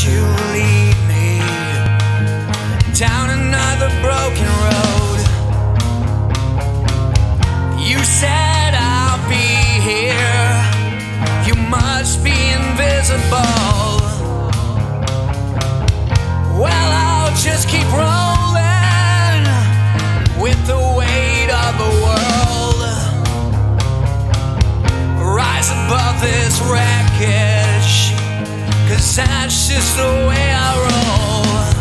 you lead me down another broken road. You said I'll be here, you must be invisible. Well, I'll just keep rolling with the weight of the world. Rise above this wreckage, 'cause that's just the way I roll.